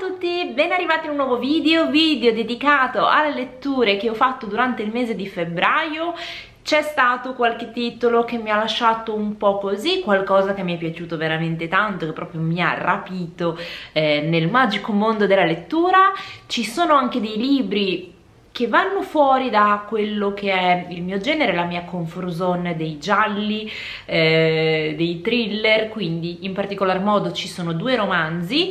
tutti, ben arrivati in un nuovo video dedicato alle letture che ho fatto durante il mese di febbraio. C'è stato qualche titolo che mi ha lasciato un po' così, qualcosa che mi è piaciuto veramente tanto, che proprio mi ha rapito nel magico mondo della lettura. Ci sono anche dei libri che vanno fuori da quello che è il mio genere, la mia comfort zone dei gialli, dei thriller, quindi in particolar modo ci sono due romanzi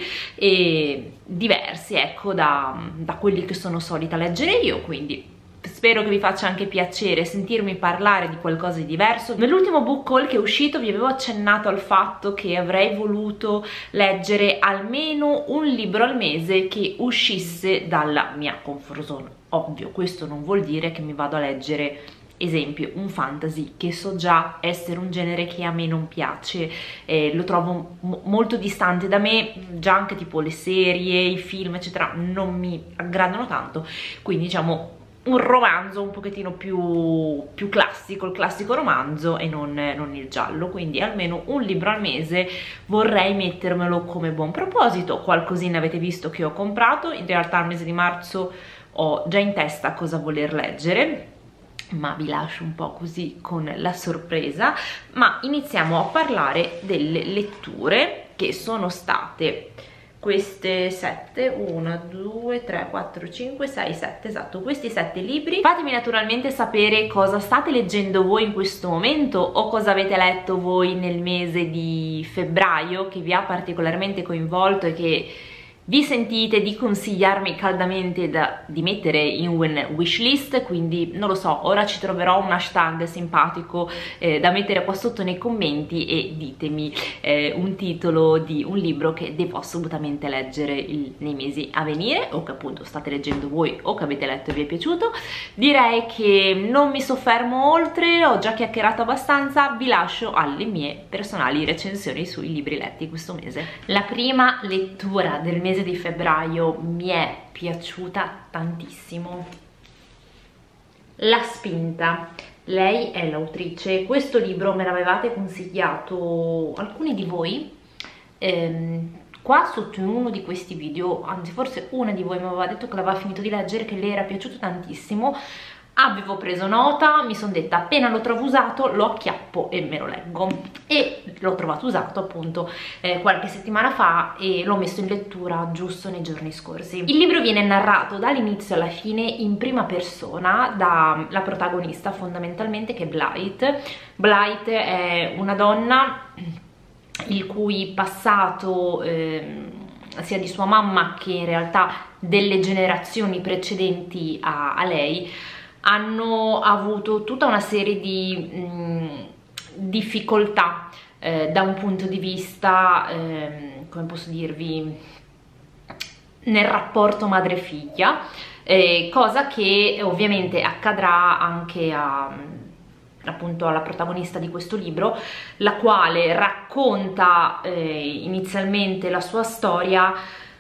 diversi, ecco, da quelli che sono solita leggere io, quindi spero che vi faccia anche piacere sentirmi parlare di qualcosa di diverso. Nell'ultimo book haul che è uscito vi avevo accennato al fatto che avrei voluto leggere almeno un libro al mese che uscisse dalla mia comfort zone. Ovvio, questo non vuol dire che mi vado a leggere, esempio, un fantasy, che so già essere un genere che a me non piace, lo trovo molto distante da me, già anche tipo le serie, i film eccetera non mi aggradano tanto, quindi diciamo un romanzo un pochettino più classico, il classico romanzo e non il giallo, quindi almeno un libro al mese vorrei mettermelo come buon proposito. Qualcosina avete visto che ho comprato, in realtà al mese di marzo ho già in testa cosa voler leggere, ma vi lascio un po' così con la sorpresa. Ma iniziamo a parlare delle letture che sono state queste 7, 1, 2, 3, 4, 5, 6, 7, esatto, questi 7 libri. Fatemi naturalmente sapere cosa state leggendo voi in questo momento o cosa avete letto voi nel mese di febbraio che vi ha particolarmente coinvolto e che vi sentite di consigliarmi caldamente di mettere in un wishlist. Quindi non lo so, ora ci troverò un hashtag simpatico da mettere qua sotto nei commenti e ditemi un titolo di un libro che devo assolutamente leggere nei mesi a venire, o che appunto state leggendo voi o che avete letto e vi è piaciuto. Direi che non mi soffermo oltre, ho già chiacchierato abbastanza, vi lascio alle mie personali recensioni sui libri letti questo mese. La prima lettura del mese di febbraio mi è piaciuta tantissimo. La Spinta, lei è l'autrice. Questo libro me l'avevate consigliato alcuni di voi qua sotto in uno di questi video, anzi forse una di voi mi aveva detto che l'aveva finito di leggere, che le era piaciuto tantissimo. Avevo preso nota, mi sono detta appena lo trovo usato lo acchiappo e me lo leggo, e l'ho trovato usato appunto qualche settimana fa e l'ho messo in lettura giusto nei giorni scorsi. Il libro viene narrato dall'inizio alla fine in prima persona dalla protagonista fondamentalmente, che è Blythe. Blythe è una donna il cui passato sia di sua mamma che in realtà delle generazioni precedenti a lei hanno avuto tutta una serie di difficoltà da un punto di vista, come posso dirvi, nel rapporto madre-figlia, cosa che ovviamente accadrà anche appunto alla protagonista di questo libro, la quale racconta inizialmente la sua storia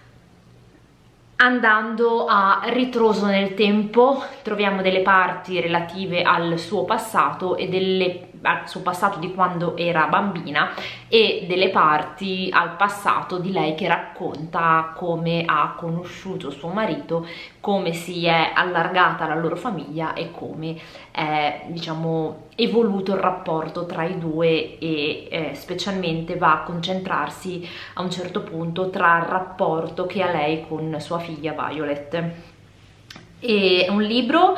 andando a ritroso nel tempo. Troviamo delle parti relative al suo passato e al suo passato di quando era bambina, e delle parti al passato di lei che racconta come ha conosciuto suo marito, come si è allargata la loro famiglia e come è, diciamo, evoluto il rapporto tra i due, e specialmente va a concentrarsi a un certo punto tra il rapporto che ha lei con sua figlia Violet. È un libro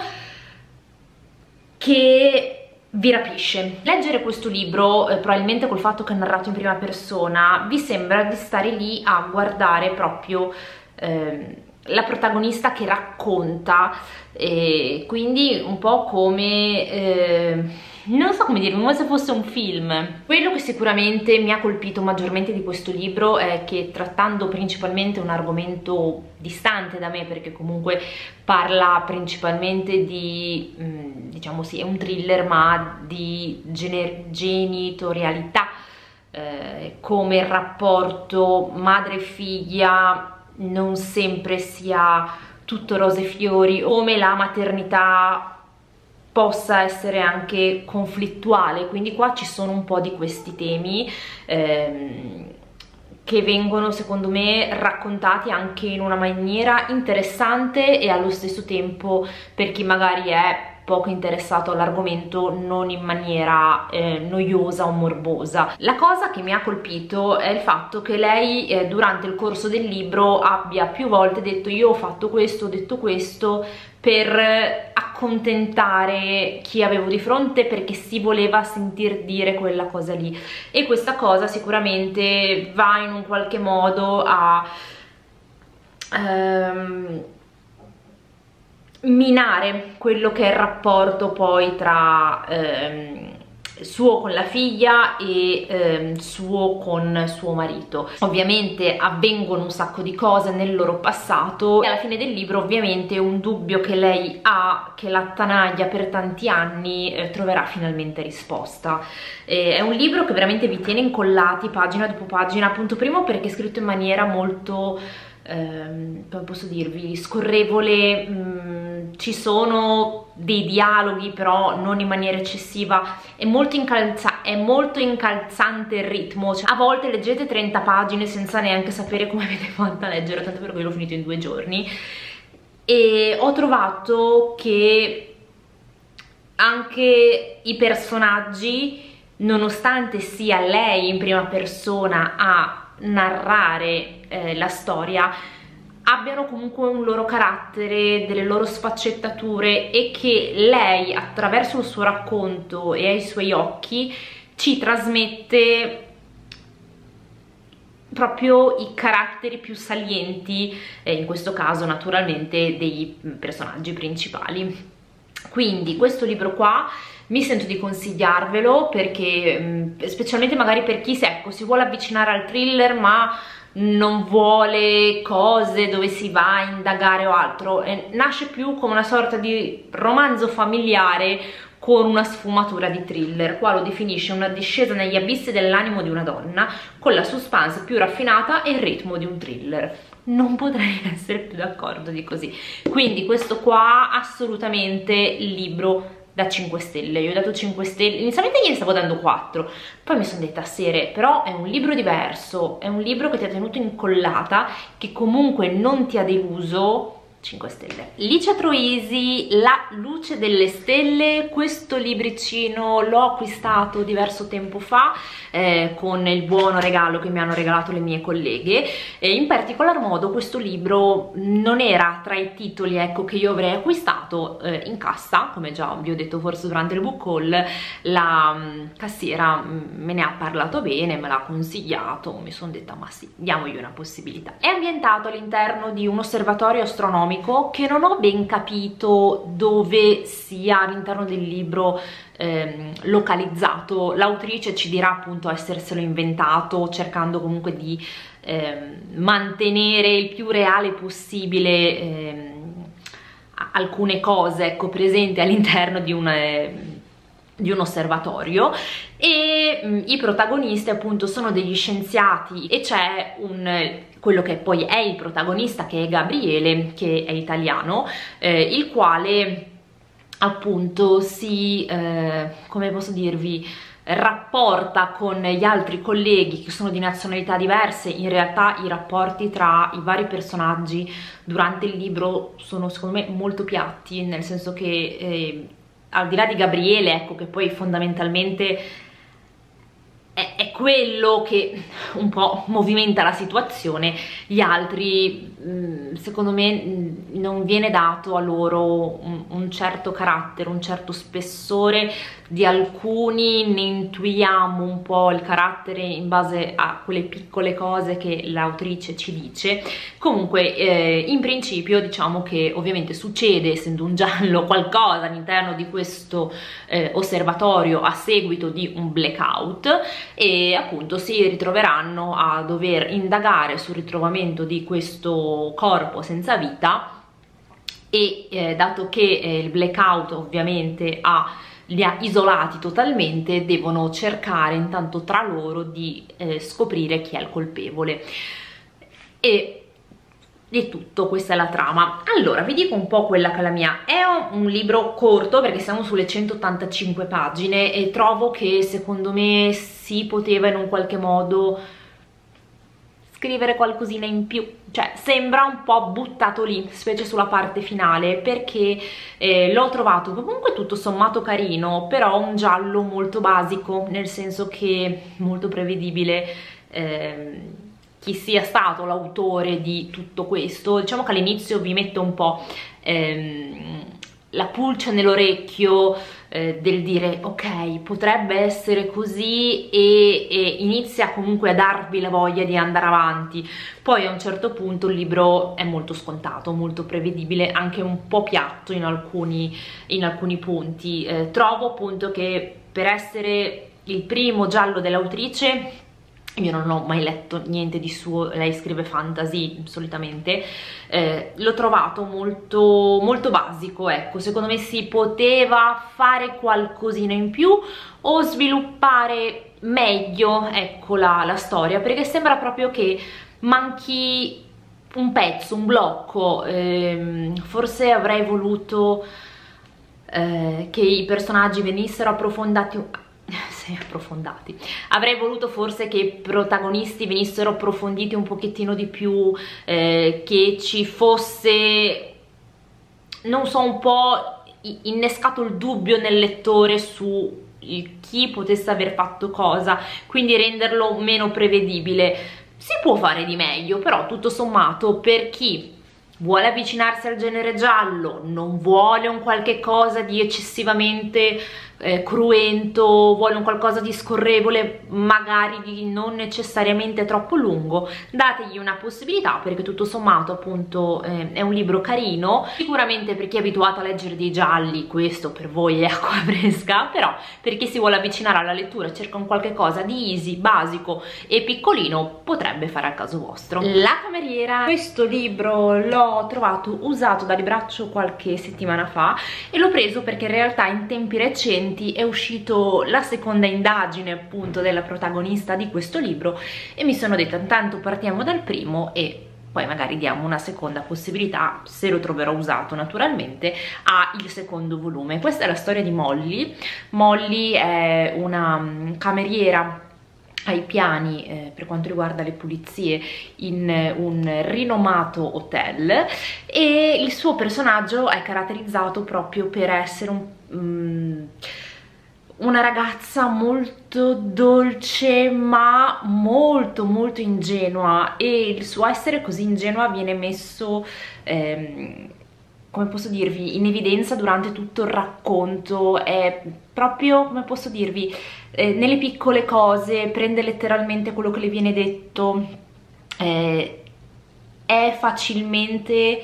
che vi rapisce. Leggere questo libro, probabilmente col fatto che è narrato in prima persona, vi sembra di stare lì a guardare proprio la protagonista che racconta, quindi un po' come non so come dire, come se fosse un film. Quello che sicuramente mi ha colpito maggiormente di questo libro è che, trattando principalmente un argomento distante da me, perché comunque parla principalmente di diciamo sì, è un thriller, ma di genitorialità, come il rapporto madre-figlia non sempre sia tutto rose e fiori, come la maternità possa essere anche conflittuale. Quindi qua ci sono un po' di questi temi che vengono secondo me raccontati anche in una maniera interessante e allo stesso tempo, per chi magari è poco interessato all'argomento, non in maniera noiosa o morbosa. La cosa che mi ha colpito è il fatto che lei durante il corso del libro abbia più volte detto: io ho fatto questo, ho detto questo per accontentare chi avevo di fronte, perché si voleva sentir dire quella cosa lì, e questa cosa sicuramente va in un qualche modo a minare quello che è il rapporto poi tra suo con la figlia e suo con suo marito. Ovviamente avvengono un sacco di cose nel loro passato e alla fine del libro ovviamente un dubbio che lei ha, che l'attanaglia per tanti anni, troverà finalmente risposta. È un libro che veramente vi tiene incollati pagina dopo pagina, appunto primo perché è scritto in maniera molto come posso dirvi, scorrevole. Ci sono dei dialoghi però non in maniera eccessiva, è molto incalzante il ritmo, cioè, a volte leggete 30 pagine senza neanche sapere come avete fatto a leggere, tanto perché io l'ho finito in 2 giorni, e ho trovato che anche i personaggi, nonostante sia lei in prima persona a narrare la storia, abbiano comunque un loro carattere, delle loro sfaccettature, e che lei attraverso il suo racconto e ai suoi occhi ci trasmette proprio i caratteri più salienti, in questo caso naturalmente dei personaggi principali. Quindi questo libro qua mi sento di consigliarvelo perché specialmente magari per chi ecco, si vuole avvicinare al thriller ma non vuole cose dove si va a indagare o altro, nasce più come una sorta di romanzo familiare con una sfumatura di thriller. Qua lo definisce una discesa negli abissi dell'animo di una donna, con la suspense più raffinata e il ritmo di un thriller. Non potrei essere più d'accordo di così. Quindi questo qua assolutamente libro da 5 stelle. Io ho dato 5 stelle, inizialmente gliene stavo dando 4, poi mi sono detta serie, però è un libro diverso, è un libro che ti ha tenuto incollata, che comunque non ti ha deluso. 5 stelle. Licia Troisi, La luce delle stelle. Questo libricino l'ho acquistato diverso tempo fa con il buono regalo che mi hanno regalato le mie colleghe, e in particolar modo questo libro non era tra i titoli, ecco, che io avrei acquistato in cassa, come già vi ho detto forse durante il book haul. La cassiera me ne ha parlato bene, me l'ha consigliato, mi sono detta ma sì, diamogli una possibilità. È ambientato all'interno di un osservatorio astronomico che non ho ben capito dove sia all'interno del libro localizzato. L'autrice ci dirà appunto esserselo inventato, cercando comunque di mantenere il più reale possibile alcune cose, ecco, presenti all'interno di un osservatorio, e i protagonisti appunto sono degli scienziati, e c'è quello che poi è il protagonista, che è Gabriele, che è italiano, il quale appunto si, come posso dirvi, rapporta con gli altri colleghi che sono di nazionalità diverse. In realtà i rapporti tra i vari personaggi durante il libro sono secondo me molto piatti, nel senso che al di là di Gabriele, ecco, che poi fondamentalmente è quello che un po' movimenta la situazione, gli altri secondo me non viene dato a loro un certo carattere, un certo spessore. Di alcuni ne intuiamo un po' il carattere in base a quelle piccole cose che l'autrice ci dice. Comunque in principio diciamo che ovviamente succede, essendo un giallo, qualcosa all'interno di questo osservatorio a seguito di un blackout, e appunto si ritroveranno a dover indagare sul ritrovamento di questo corpo senza vita, e dato che il blackout ovviamente li ha isolati totalmente, devono cercare intanto tra loro di scoprire chi è il colpevole. E di tutto, questa è la trama. Allora vi dico un po' quella che è la mia. È un libro corto perché siamo sulle 185 pagine, e trovo che secondo me si poteva in un qualche modo scrivere qualcosina in più, cioè sembra un po' buttato lì, specie sulla parte finale, perché l'ho trovato comunque tutto sommato carino, però un giallo molto basico, nel senso che molto prevedibile chi sia stato l'autore di tutto questo. Diciamo che all'inizio vi mette un po' la pulce nell'orecchio del dire ok, potrebbe essere così, e inizia comunque a darvi la voglia di andare avanti. Poi a un certo punto il libro è molto scontato, molto prevedibile, anche un po' piatto in alcuni punti. Trovo appunto che per essere il primo giallo dell'autrice, io non ho mai letto niente di suo, lei scrive fantasy solitamente, l'ho trovato molto, molto basico, ecco. Secondo me si poteva fare qualcosina in più o sviluppare meglio, ecco, la storia, perché sembra proprio che manchi un pezzo, un blocco. Forse avrei voluto che i personaggi venissero approfonditi. Avrei voluto forse che i protagonisti venissero approfonditi un pochettino di più, che ci fosse, non so, un po' innescato il dubbio nel lettore su chi potesse aver fatto cosa, quindi renderlo meno prevedibile. Si può fare di meglio, però tutto sommato, per chi vuole avvicinarsi al genere giallo, non vuole un qualche cosa di eccessivamente cruento, vuole un qualcosa di scorrevole, magari di non necessariamente troppo lungo, dategli una possibilità, perché tutto sommato appunto è un libro carino. Sicuramente per chi è abituato a leggere dei gialli questo per voi è acqua fresca, però per chi si vuole avvicinare alla lettura, cerca un qualche cosa di easy, basico e piccolino, potrebbe fare al caso vostro. La cameriera, questo libro l'ho trovato usato da libraccio qualche settimana fa e l'ho preso perché in realtà in tempi recenti è uscito la seconda indagine appunto della protagonista di questo libro e mi sono detta intanto partiamo dal primo e poi magari diamo una seconda possibilità, se lo troverò usato naturalmente, al secondo volume. Questa è la storia di Molly. Molly è una cameriera ai piani per quanto riguarda le pulizie in un rinomato hotel, e il suo personaggio è caratterizzato proprio per essere una ragazza molto dolce ma molto molto ingenua, e il suo essere così ingenua viene messo come posso dirvi, in evidenza durante tutto il racconto. È proprio, come posso dirvi, nelle piccole cose, prende letteralmente quello che le viene detto, è facilmente,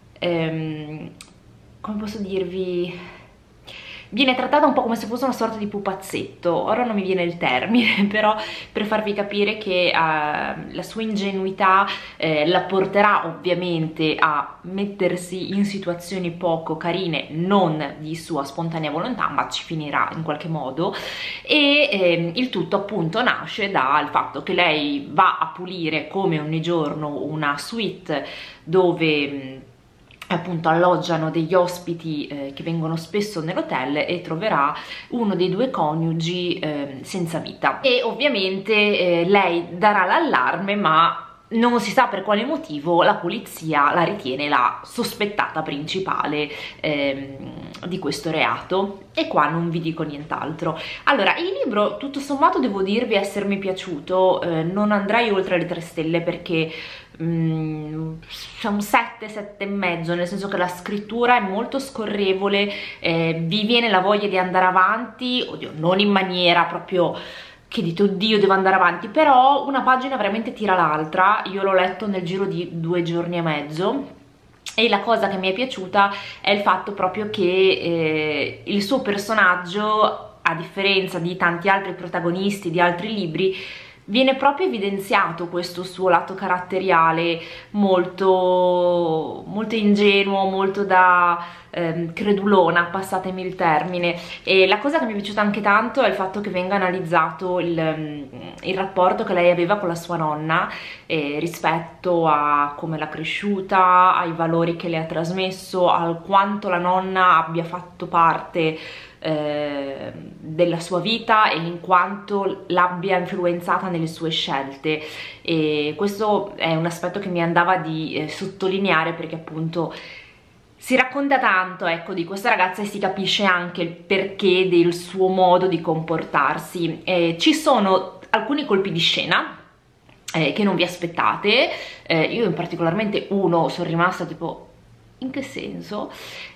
come posso dirvi, viene trattata un po' come se fosse una sorta di pupazzetto. Ora non mi viene il termine, però per farvi capire che la sua ingenuità la porterà ovviamente a mettersi in situazioni poco carine, non di sua spontanea volontà, ma ci finirà in qualche modo. E il tutto appunto nasce dal fatto che lei va a pulire come ogni giorno una suite dove appunto alloggiano degli ospiti che vengono spesso nell'hotel, e troverà uno dei due coniugi senza vita, e ovviamente lei darà l'allarme, ma non si sa per quale motivo la polizia la ritiene la sospettata principale di questo reato, e qua non vi dico nient'altro. Allora, il libro tutto sommato devo dirvi essermi piaciuto, non andrei oltre le 3 stelle perché c'è un 7, 7 e mezzo, nel senso che la scrittura è molto scorrevole, vi viene la voglia di andare avanti, oddio, non in maniera proprio che dite oddio devo andare avanti, però una pagina veramente tira l'altra. Io l'ho letto nel giro di 2 giorni e mezzo, e la cosa che mi è piaciuta è il fatto proprio che il suo personaggio, a differenza di tanti altri protagonisti di altri libri, viene proprio evidenziato questo suo lato caratteriale molto, molto ingenuo, molto da credulona, passatemi il termine. E la cosa che mi è piaciuta anche tanto è il fatto che venga analizzato il rapporto che lei aveva con la sua nonna rispetto a come l'ha cresciuta, ai valori che le ha trasmesso, al quanto la nonna abbia fatto parte della sua vita e in quanto l'abbia influenzata nelle sue scelte, e questo è un aspetto che mi andava di sottolineare, perché appunto si racconta tanto, ecco, di questa ragazza e si capisce anche il perché del suo modo di comportarsi. Ci sono alcuni colpi di scena che non vi aspettate, io in particolarmente uno sono rimasta tipo in che senso,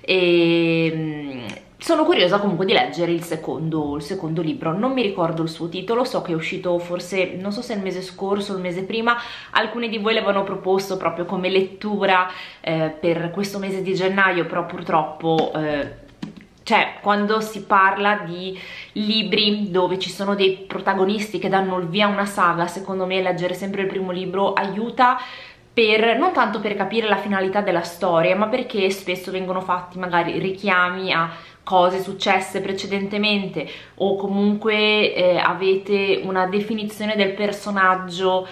e sono curiosa comunque di leggere il secondo libro. Non mi ricordo il suo titolo, so che è uscito forse, non so se il mese scorso o il mese prima, alcuni di voi l'avevano proposto proprio come lettura per questo mese di gennaio, però purtroppo cioè, quando si parla di libri dove ci sono dei protagonisti che danno il via a una saga, secondo me leggere sempre il primo libro aiuta, non tanto per capire la finalità della storia, ma perché spesso vengono fatti magari richiami a cose successe precedentemente, o comunque avete una definizione del personaggio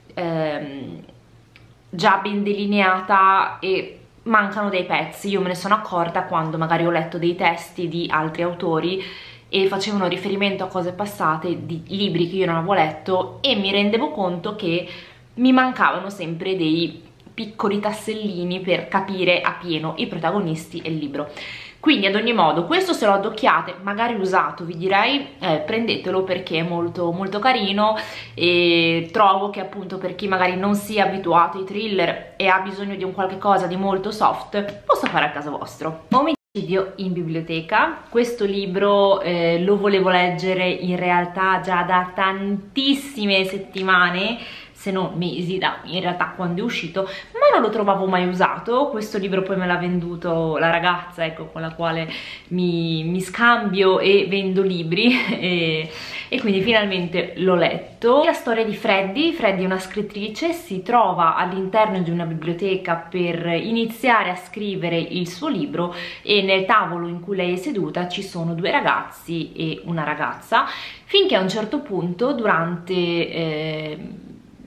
già ben delineata e mancano dei pezzi. Io me ne sono accorta quando magari ho letto dei testi di altri autori e facevano riferimento a cose passate di libri che io non avevo letto, e mi rendevo conto che mi mancavano sempre dei piccoli tassellini per capire appieno i protagonisti e il libro. Quindi ad ogni modo questo, se lo addocchiate, magari usato, vi direi prendetelo, perché è molto molto carino, e trovo che appunto per chi magari non sia abituato ai thriller e ha bisogno di un qualche cosa di molto soft, possa fare a caso vostro. Omicidio in biblioteca, questo libro lo volevo leggere in realtà già da tantissime settimane, se non mesi, in realtà quando è uscito, ma non lo trovavo mai usato. Questo libro poi me l'ha venduto la ragazza, ecco, con la quale mi scambio e vendo libri, e quindi finalmente l'ho letto. La storia di Freddy è una scrittrice, si trova all'interno di una biblioteca per iniziare a scrivere il suo libro, e nel tavolo in cui lei è seduta ci sono due ragazzi e una ragazza, finché a un certo punto durante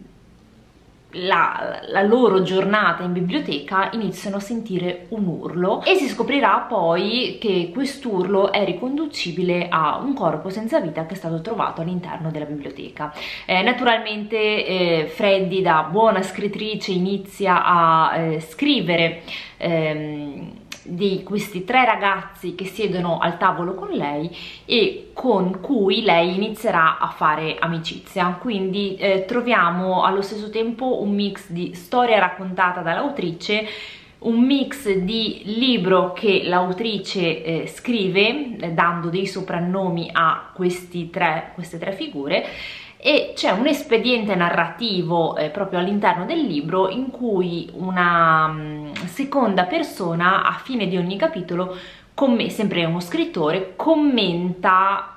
la loro giornata in biblioteca iniziano a sentire un urlo, e si scoprirà poi che quest'urlo è riconducibile a un corpo senza vita che è stato trovato all'interno della biblioteca. Naturalmente Freddy, da buona scrittrice, inizia a scrivere di questi tre ragazzi che siedono al tavolo con lei e con cui lei inizierà a fare amicizia. Quindi troviamo allo stesso tempo un mix di storia raccontata dall'autrice, un mix di libro che l'autrice scrive dando dei soprannomi a queste tre figure, e c'è un espediente narrativo proprio all'interno del libro in cui una seconda persona a fine di ogni capitolo, sempre uno scrittore, commenta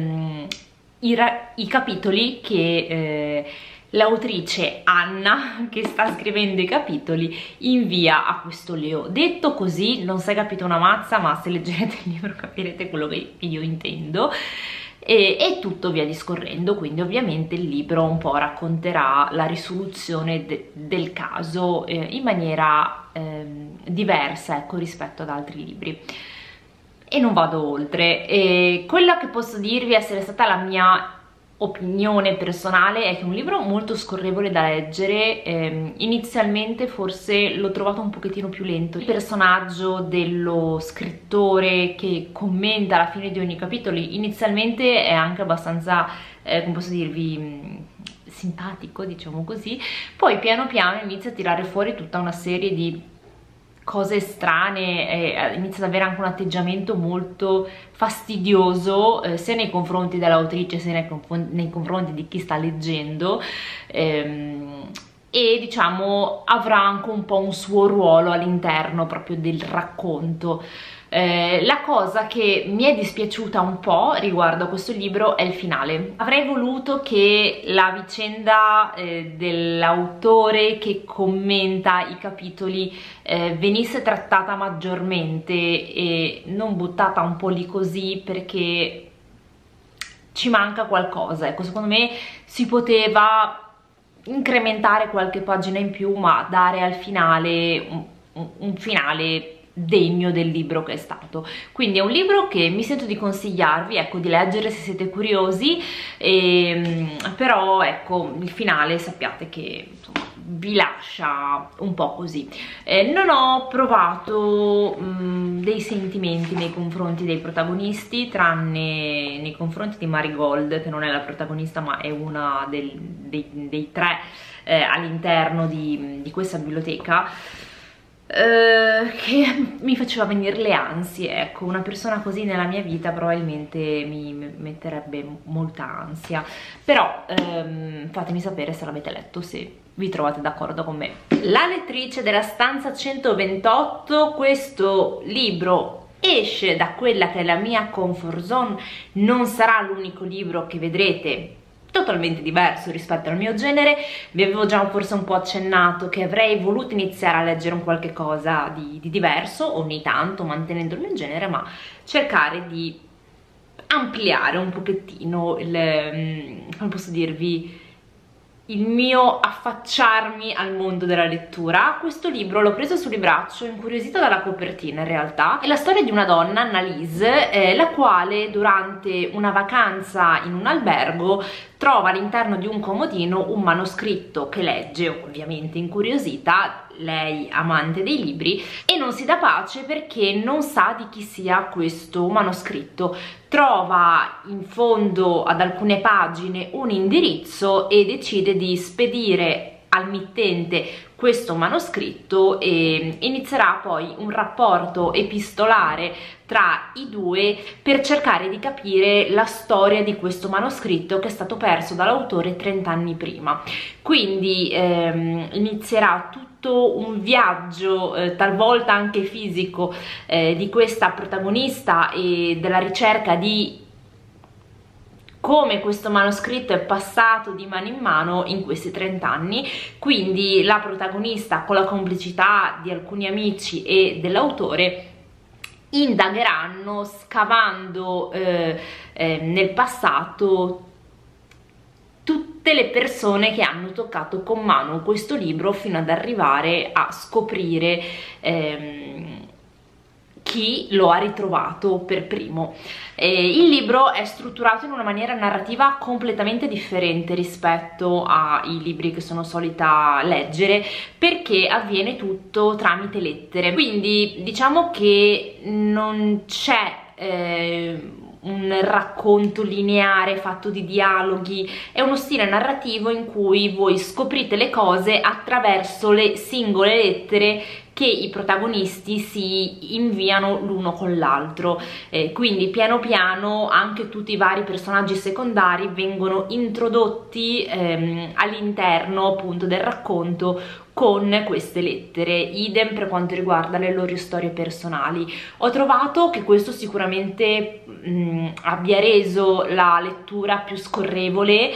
i capitoli che l'autrice Anna, che sta scrivendo i capitoli, invia a questo Leo. Detto così non si è capito una mazza, ma se leggerete il libro capirete quello che io intendo. E tutto via discorrendo, quindi ovviamente il libro un po' racconterà la risoluzione del caso in maniera diversa, ecco, rispetto ad altri libri. E non vado oltre. Quella che posso dirvi essere stata la mia opinione personale è che è un libro molto scorrevole da leggere. Inizialmente forse l'ho trovato un pochettino più lento. Il personaggio dello scrittore che commenta alla fine di ogni capitolo inizialmente è anche abbastanza, come posso dirvi, simpatico, diciamo così. Poi piano piano inizia a tirare fuori tutta una serie di cose strane, inizia ad avere anche un atteggiamento molto fastidioso sia nei confronti dell'autrice sia nei confronti di chi sta leggendo, e diciamo avrà anche un po' un suo ruolo all'interno proprio del racconto. La cosa che mi è dispiaciuta un po' riguardo a questo libro è il finale. Avrei voluto che la vicenda dell'autore che commenta i capitoli venisse trattata maggiormente e non buttata un po' lì così, perché ci manca qualcosa. Ecco, secondo me si poteva incrementare qualche pagina in più, ma dare al finale un finale degno del libro che è stato. Quindi è un libro che mi sento di consigliarvi, ecco, di leggere se siete curiosi, però ecco, il finale sappiate che insomma vi lascia un po' così. Non ho provato dei sentimenti nei confronti dei protagonisti, tranne nei confronti di Marigold, che non è la protagonista ma è una dei tre all'interno di questa biblioteca, che mi faceva venire le ansie. Ecco, una persona così nella mia vita probabilmente mi metterebbe molta ansia, però fatemi sapere se l'avete letto, se vi trovate d'accordo con me. La lettrice della stanza 128, questo libro esce da quella che è la mia comfort zone, non sarà l'unico libro che vedrete totalmente diverso rispetto al mio genere. Vi avevo già forse un po' accennato che avrei voluto iniziare a leggere un qualche cosa di diverso ogni tanto, mantenendo il mio genere, ma cercare di ampliare un pochettino come posso dirvi, il mio affacciarmi al mondo della lettura. Questo libro l'ho preso sul libraccio, incuriosita dalla copertina in realtà. È la storia di una donna, Annalise, la quale durante una vacanza in un albergo trova all'interno di un comodino un manoscritto che legge, ovviamente incuriosita, lei amante dei libri, e non si dà pace perché non sa di chi sia questo manoscritto. Trova in fondo ad alcune pagine un indirizzo e decide di spedire al mittente questo manoscritto, e inizierà poi un rapporto epistolare tra i due per cercare di capire la storia di questo manoscritto che è stato perso dall'autore 30 anni prima. Quindi inizierà tutto un viaggio talvolta anche fisico di questa protagonista e della ricerca di come questo manoscritto è passato di mano in mano in questi 30 anni. Quindi la protagonista, con la complicità di alcuni amici e dell'autore, indagheranno scavando nel passato tutte le persone che hanno toccato con mano questo libro, fino ad arrivare a scoprire chi lo ha ritrovato per primo. Il libro è strutturato in una maniera narrativa completamente differente rispetto ai libri che sono solita leggere, perché avviene tutto tramite lettere. Quindi diciamo che non c'è un racconto lineare fatto di dialoghi, è uno stile narrativo in cui voi scoprite le cose attraverso le singole lettere che i protagonisti si inviano l'uno con l'altro. Quindi piano piano anche tutti i vari personaggi secondari vengono introdotti all'interno appunto del racconto con queste lettere. Idem per quanto riguarda le loro storie personali. Ho trovato che questo sicuramente abbia reso la lettura più scorrevole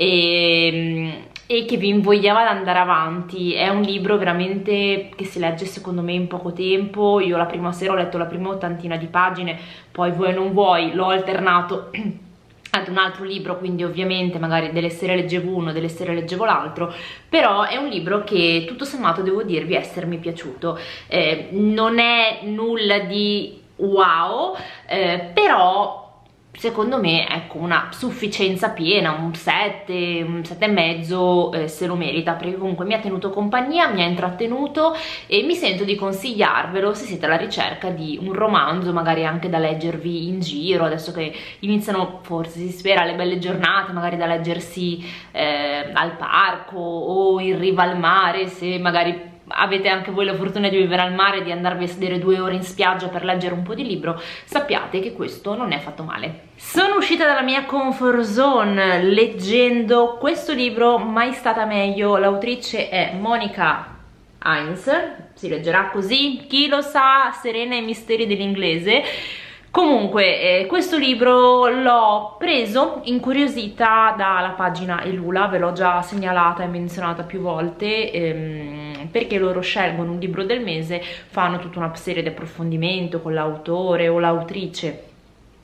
e che vi invogliava ad andare avanti. È un libro veramente che si legge secondo me in poco tempo. Io la prima sera ho letto la prima ottantina di pagine, poi vuoi non vuoi l'ho alternato ad un altro libro, quindi ovviamente magari delle sere leggevo uno, delle sere leggevo l'altro, però è un libro che tutto sommato devo dirvi essermi piaciuto. Non è nulla di wow, però secondo me ecco una sufficienza piena, un 7, un 7,5 se lo merita, perché comunque mi ha tenuto compagnia, mi ha intrattenuto e mi sento di consigliarvelo se siete alla ricerca di un romanzo magari anche da leggervi in giro, adesso che iniziano, forse si spera, le belle giornate, magari da leggersi al parco o in riva al mare, se magari avete anche voi la fortuna di vivere al mare, di andarvi a sedere 2 ore in spiaggia per leggere un po' di libro, sappiate che questo non è affatto male. Sono uscita dalla mia comfort zone leggendo questo libro, Mai stata meglio. L'autrice è Monica Hines, si leggerà così, chi lo sa, Serena e i misteri dell'inglese. Comunque questo libro l'ho preso incuriosita dalla pagina Elula, ve l'ho già segnalata e menzionata più volte, perché loro scelgono un libro del mese, fanno tutta una serie di approfondimento con l'autore o l'autrice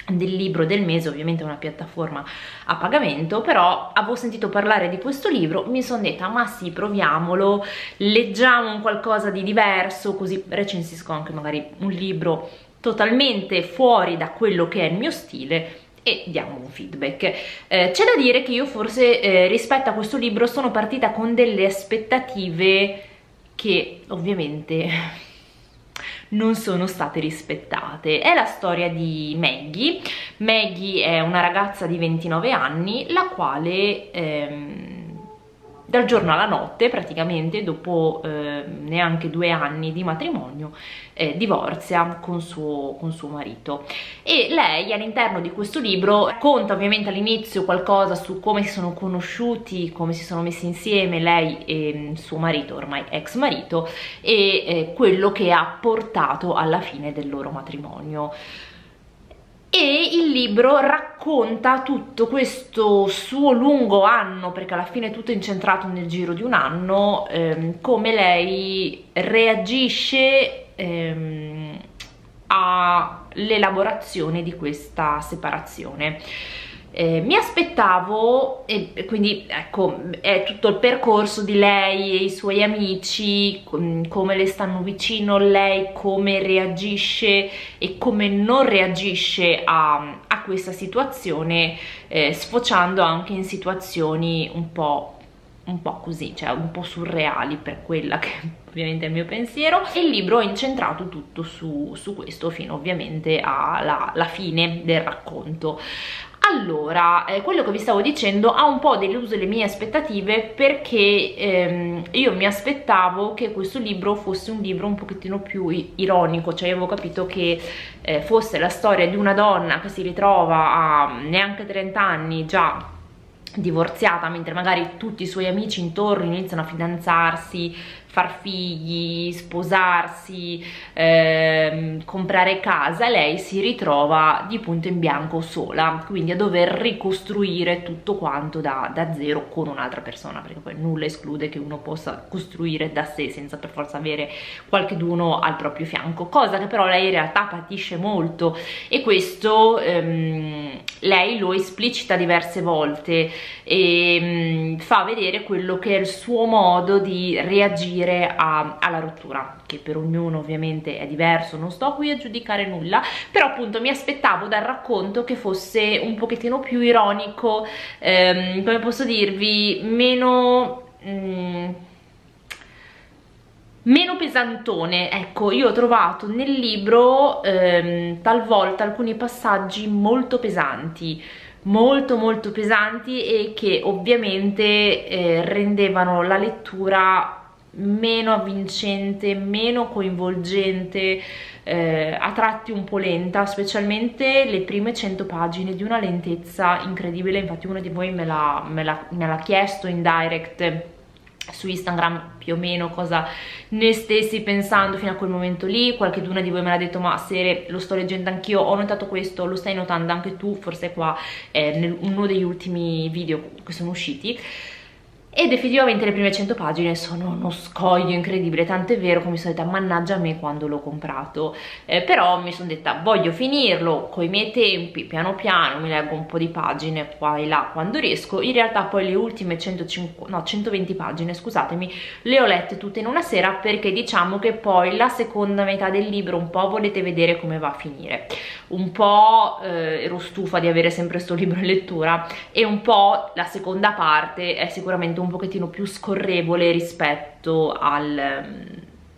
del libro del mese, ovviamente è una piattaforma a pagamento, però avevo sentito parlare di questo libro, mi sono detta ma sì, proviamolo, leggiamo un qualcosa di diverso, così recensisco anche magari un libro totalmente fuori da quello che è il mio stile e diamo un feedback. C'è da dire che io forse rispetto a questo libro sono partita con delle aspettative che ovviamente non sono state rispettate. È la storia di Maggie. Maggie è una ragazza di 29 anni la quale dal giorno alla notte, praticamente dopo neanche 2 anni di matrimonio, divorzia con suo marito. E lei all'interno di questo libro racconta ovviamente all'inizio qualcosa su come si sono conosciuti, come si sono messi insieme lei e suo marito, ormai ex marito, e quello che ha portato alla fine del loro matrimonio. E il libro racconta tutto questo suo lungo anno, perché alla fine tutto è incentrato nel giro di un anno, come lei reagisce all'elaborazione di questa separazione. Mi aspettavo, e quindi ecco, è tutto il percorso di lei e i suoi amici, come le stanno vicino, lei come reagisce e come non reagisce a questa situazione, sfociando anche in situazioni un po' così, cioè un po' surreali per quella che ovviamente è il mio pensiero. E il libro è incentrato tutto su questo, fino ovviamente alla fine del racconto. Allora, quello che vi stavo dicendo ha un po' deluso le mie aspettative, perché io mi aspettavo che questo libro fosse un libro un pochettino più ironico, cioè io avevo capito che fosse la storia di una donna che si ritrova a neanche 30 anni già divorziata, mentre magari tutti i suoi amici intorno iniziano a fidanzarsi, far figli, sposarsi, comprare casa, lei si ritrova di punto in bianco sola, quindi a dover ricostruire tutto quanto da zero con un'altra persona, perché poi nulla esclude che uno possa costruire da sé senza per forza avere qualcheduno al proprio fianco, cosa che però lei in realtà patisce molto, e questo lei lo esplicita diverse volte e fa vedere quello che è il suo modo di reagire alla rottura, che per ognuno ovviamente è diverso, non sto qui a giudicare nulla, però appunto mi aspettavo dal racconto che fosse un pochettino più ironico, come posso dirvi, meno pesantone. Ecco, io ho trovato nel libro talvolta alcuni passaggi molto pesanti, molto pesanti, e che ovviamente rendevano la lettura meno avvincente, meno coinvolgente, a tratti un po' lenta, specialmente le prime 100 pagine di una lentezza incredibile. Infatti uno di voi me l'ha chiesto in direct su Instagram più o meno cosa ne stessi pensando fino a quel momento lì. Qualcheduna di voi me l'ha detto: ma Sere, lo sto leggendo anch'io, ho notato questo, lo stai notando anche tu? Forse qua è uno degli ultimi video che sono usciti. Ed effettivamente le prime 100 pagine sono uno scoglio incredibile, tant'è vero che mi sono detta mannaggia a me quando l'ho comprato, però mi sono detta voglio finirlo coi miei tempi, piano piano mi leggo un po' di pagine qua e là quando riesco. In realtà poi le ultime 120 pagine, scusatemi, le ho lette tutte in una sera, perché diciamo che poi la seconda metà del libro un po' volete vedere come va a finire, un po' ero stufa di avere sempre sto libro in lettura, e un po' la seconda parte è sicuramente un pochettino più scorrevole rispetto alle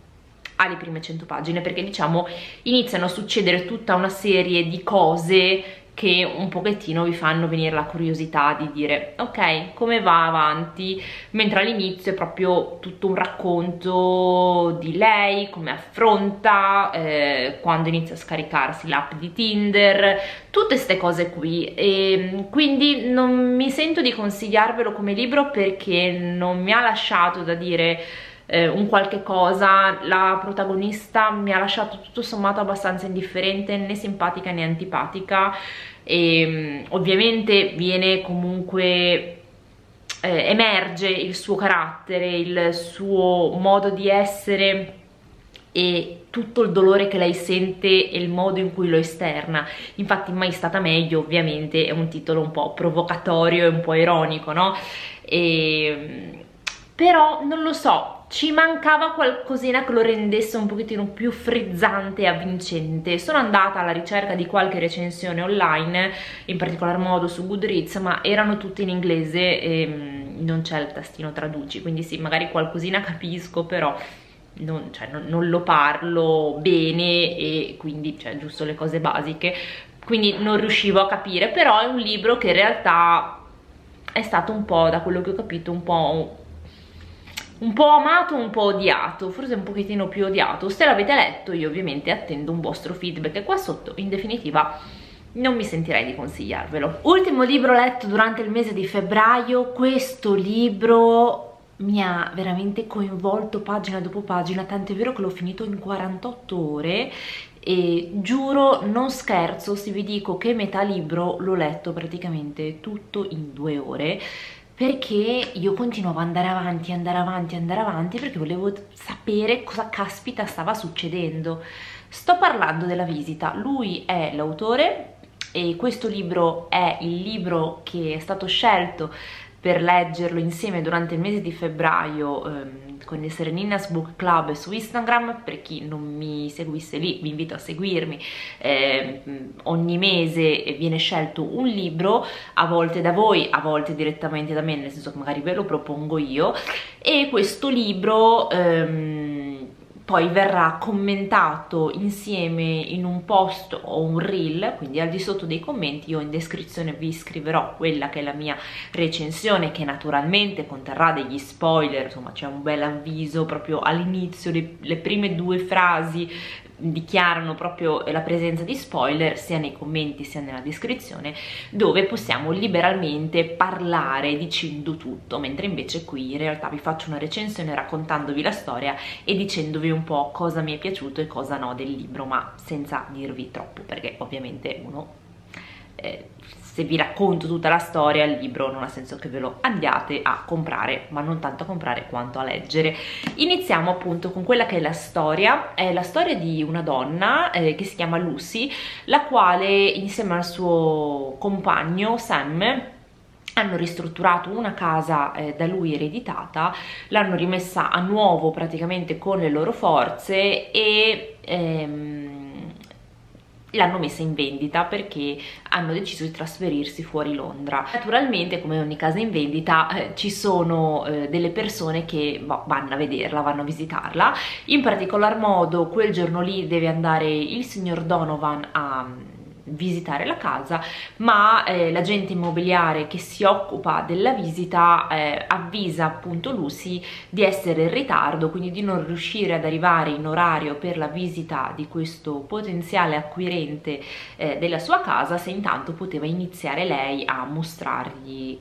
prime 100 pagine, perché diciamo iniziano a succedere tutta una serie di cose che un pochettino vi fanno venire la curiosità di dire ok, come va avanti, mentre all'inizio è proprio tutto un racconto di lei, come affronta quando inizia a scaricarsi l'app di Tinder, tutte queste cose qui. E quindi non mi sento di consigliarvelo come libro, perché non mi ha lasciato da dire un qualche cosa. La protagonista mi ha lasciato tutto sommato abbastanza indifferente, né simpatica né antipatica, e ovviamente viene comunque emerge il suo carattere, il suo modo di essere e tutto il dolore che lei sente e il modo in cui lo esterna. Infatti Mai stata meglio ovviamente è un titolo un po' provocatorio e un po' ironico, no? Però non lo so, ci mancava qualcosina che lo rendesse un pochettino più frizzante e avvincente. Sono andata alla ricerca di qualche recensione online, in particolar modo su Goodreads, ma erano tutte in inglese e non c'è il tastino traduci, quindi sì, magari qualcosina capisco, però non lo parlo bene e quindi giusto le cose basiche, quindi non riuscivo a capire. Però è un libro che in realtà è stato un po', da quello che ho capito, un po' amato, un po' odiato, forse un pochettino più odiato. Se l'avete letto io ovviamente attendo un vostro feedback qua sotto. In definitiva non mi sentirei di consigliarvelo. Ultimo libro letto durante il mese di febbraio. Questo libro mi ha veramente coinvolto pagina dopo pagina, tant'è vero che l'ho finito in 48 ore e giuro, non scherzo se vi dico che metà libro l'ho letto praticamente tutto in 2 ore, perché io continuavo ad andare avanti perché volevo sapere cosa caspita stava succedendo. Sto parlando della Visita. Lui è l'autore e questo libro è il libro che è stato scelto per leggerlo insieme durante il mese di febbraio con il Sereninas Book Club su Instagram. Per chi non mi seguisse lì vi invito a seguirmi. Ogni mese viene scelto un libro, a volte da voi, a volte direttamente da me, nel senso che magari ve lo propongo io, e questo libro poi verrà commentato insieme in un post o un reel, quindi al di sotto dei commenti io in descrizione vi scriverò quella che è la mia recensione, che naturalmente conterrà degli spoiler. Insomma, c'è un bel avviso proprio all'inizio, le prime 2 frasi dichiarano proprio la presenza di spoiler sia nei commenti sia nella descrizione, dove possiamo liberalmente parlare dicendo tutto, mentre invece qui in realtà vi faccio una recensione raccontandovi la storia e dicendovi un po' cosa mi è piaciuto e cosa no del libro, ma senza dirvi troppo, perché ovviamente uno se vi racconto tutta la storia il libro non ha senso che ve lo andiate a comprare, ma non tanto a comprare quanto a leggere. Iniziamo appunto con quella che è la storia di una donna che si chiama Lucy, la quale insieme al suo compagno Sam hanno ristrutturato una casa da lui ereditata, l'hanno rimessa a nuovo praticamente con le loro forze e l'hanno messa in vendita perché hanno deciso di trasferirsi fuori Londra. Naturalmente, come ogni casa in vendita, ci sono delle persone che vanno a vederla, vanno a visitarla. In particolar modo quel giorno lì deve andare il signor Donovan a visitare la casa, ma l'agente immobiliare che si occupa della visita avvisa appunto Lucy di essere in ritardo, quindi di non riuscire ad arrivare in orario per la visita di questo potenziale acquirente della sua casa, se intanto poteva iniziare lei a mostrargli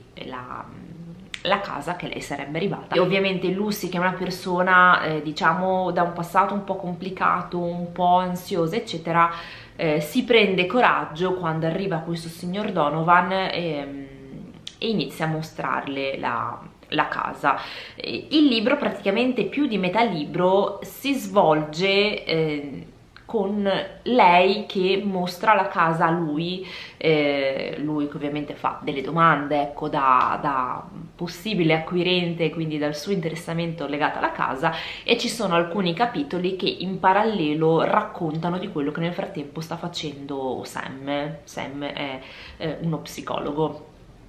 la casa che lei sarebbe arrivata. E ovviamente Lucy, che è una persona diciamo da un passato un po' complicato, un po' ansiosa eccetera, si prende coraggio quando arriva questo signor Donovan e inizia a mostrarle la casa. Il libro, praticamente più di metà libro, si svolge con lei che mostra la casa a lui che ovviamente fa delle domande, ecco, da possibile acquirente, quindi dal suo interessamento legato alla casa, e ci sono alcuni capitoli che in parallelo raccontano di quello che nel frattempo sta facendo Sam. Sam è uno psicologo.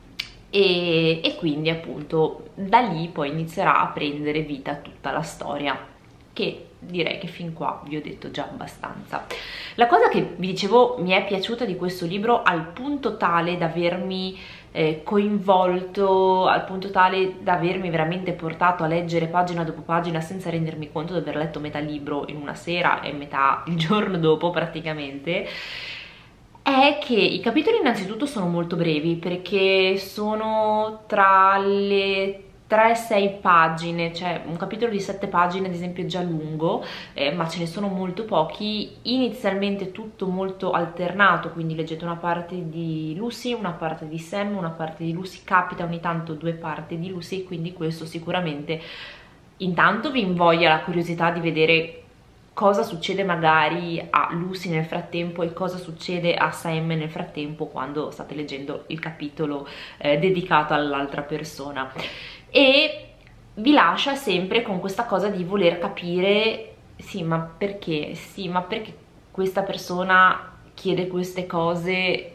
E quindi appunto da lì poi inizierà a prendere vita tutta la storia, che direi che fin qua vi ho detto già abbastanza. La cosa che vi dicevo mi è piaciuta di questo libro al punto tale da avermi coinvolto, al punto tale da avermi veramente portato a leggere pagina dopo pagina senza rendermi conto di aver letto metà libro in una sera e metà il giorno dopo praticamente, è che i capitoli innanzitutto sono molto brevi, perché sono tra le 3-6 pagine, cioè un capitolo di 7 pagine ad esempio è già lungo, ma ce ne sono molto pochi. Inizialmente tutto molto alternato, quindi leggete una parte di Lucy, una parte di Sam, una parte di Lucy, capita ogni tanto 2 parti di Lucy, quindi questo sicuramente intanto vi invoglia la curiosità di vedere cosa succede magari a Lucy nel frattempo e cosa succede a Sam nel frattempo quando state leggendo il capitolo dedicato all'altra persona, e vi lascia sempre con questa cosa di voler capire sì ma perché questa persona chiede queste cose,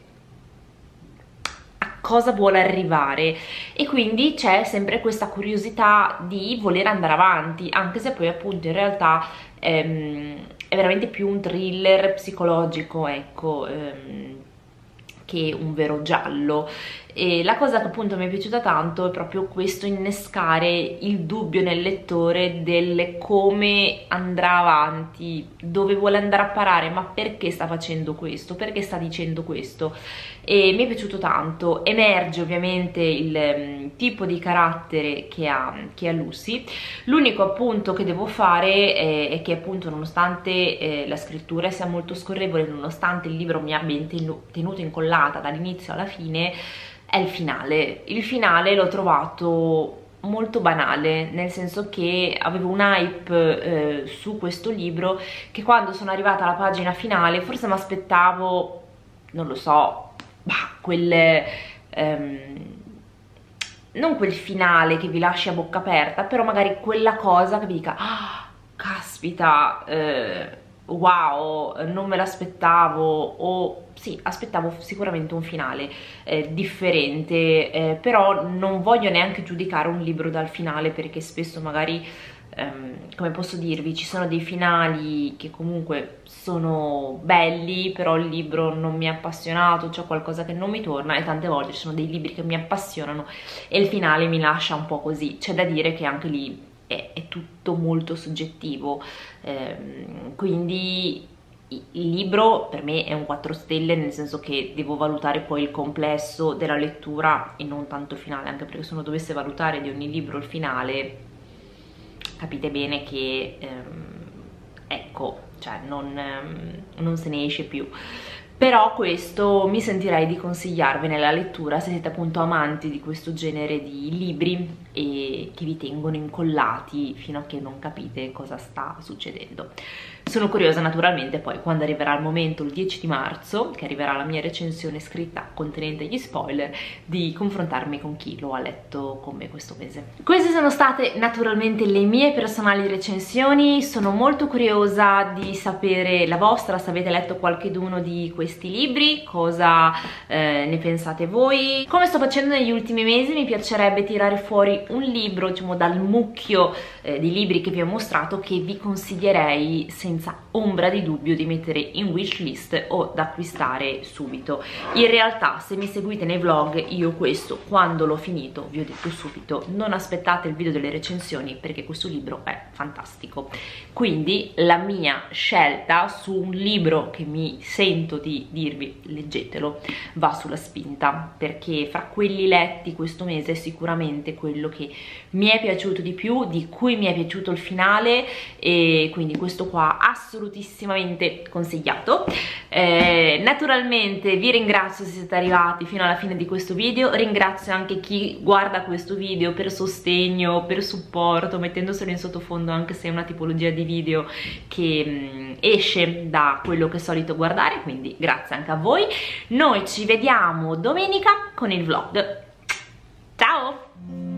a cosa vuole arrivare, e quindi c'è sempre questa curiosità di voler andare avanti, anche se poi appunto in realtà è veramente più un thriller psicologico, ecco, che un vero giallo. E la cosa che appunto mi è piaciuta tanto è proprio questo innescare il dubbio nel lettore del come andrà avanti, dove vuole andare a parare, ma perché sta facendo questo, perché sta dicendo questo, e mi è piaciuto tanto. Emerge ovviamente il tipo di carattere che ha Lucy. L'unico appunto che devo fare è che appunto nonostante la scrittura sia molto scorrevole, nonostante il libro mi abbia tenuto incollata dall'inizio alla fine, è il finale. Il finale l'ho trovato molto banale, nel senso che avevo un hype su questo libro che quando sono arrivata alla pagina finale forse mi aspettavo, non lo so, non quel finale che vi lasci a bocca aperta, però magari quella cosa che vi dica ah, caspita, wow, non me l'aspettavo, o sì, aspettavo sicuramente un finale differente, però non voglio neanche giudicare un libro dal finale, perché spesso magari, come posso dirvi, ci sono dei finali che comunque sono belli, però il libro non mi ha appassionato, c'è qualcosa che non mi torna, e tante volte ci sono dei libri che mi appassionano e il finale mi lascia un po' così. C'è da dire che anche lì è tutto molto soggettivo, quindi il libro per me è un 4 stelle, nel senso che devo valutare poi il complesso della lettura e non tanto il finale, anche perché se uno dovesse valutare di ogni libro il finale, capite bene che ecco, cioè non se ne esce più. Però questo mi sentirei di consigliarvene la lettura se siete appunto amanti di questo genere di libri e che vi tengono incollati fino a che non capite cosa sta succedendo. Sono curiosa naturalmente poi quando arriverà il momento, il 10 di marzo, che arriverà la mia recensione scritta contenente gli spoiler, di confrontarmi con chi lo ha letto con me questo mese. Queste sono state naturalmente le mie personali recensioni, sono molto curiosa di sapere la vostra, se avete letto qualcheduno di questi libri, cosa ne pensate voi. Come sto facendo negli ultimi mesi, mi piacerebbe tirare fuori un libro, diciamo, dal mucchio di libri che vi ho mostrato, che vi consiglierei senza ombra di dubbio di mettere in wishlist o da acquistare subito. In realtà, se mi seguite nei vlog, io questo quando l'ho finito vi ho detto subito: non aspettate il video delle recensioni perché questo libro è fantastico. Quindi la mia scelta su un libro che mi sento di dirvi leggetelo va sulla spinta, perché fra quelli letti questo mese è sicuramente quello che mi è piaciuto di più, di cui mi è piaciuto il finale, e quindi questo qua assolutissimamente consigliato. Naturalmente vi ringrazio se siete arrivati fino alla fine di questo video, ringrazio anche chi guarda questo video per sostegno, per supporto, mettendoselo in sottofondo anche se è una tipologia di video che esce da quello che solito guardare, quindi grazie anche a voi. Noi ci vediamo domenica con il vlog. Ciao!